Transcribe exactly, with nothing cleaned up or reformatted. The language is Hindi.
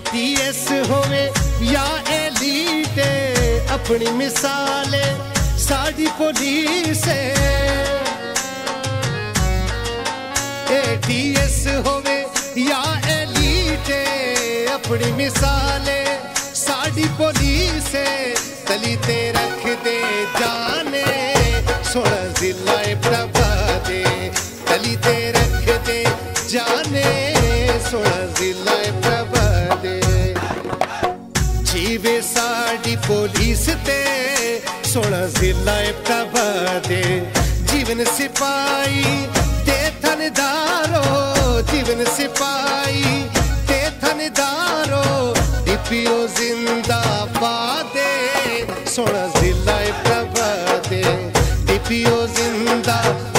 टी एस होवे या एलीट अपनी मिसाले साड़ी पुलिस ए टी एस होवे या एलीट अपनी मिसाले साड़ी पुलिस तली ते रख दे जाने सोलह जिला प्रभा दे तली ते रख दे जाने सोलह जिला प्रभा दे जीवे साड़ी पुलिस ते सोलह जिला प्रभा दे जीवन सिपाही ते थानेदारो जीवन सिपाही ते थानेदारो डीपीओ जिंदाबाद सोलह जिला प्रभा दे डीपीओ जिंदा